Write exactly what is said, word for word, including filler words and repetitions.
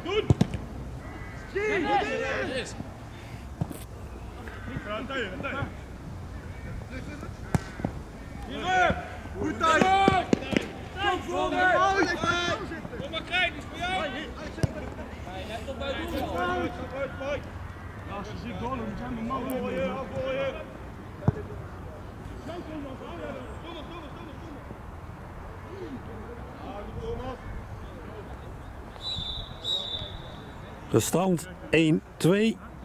Doen! Ski! Goed thuis! Kom voor mij! Kom maar krijgen, die is voor jou! Net tot bij het doel! Ja, als je ziet door, dan zijn we mal. Afgooien, afgooien! Zo kom nog, doe nog, doe nog, doe nog, doe nog! De stand één twee.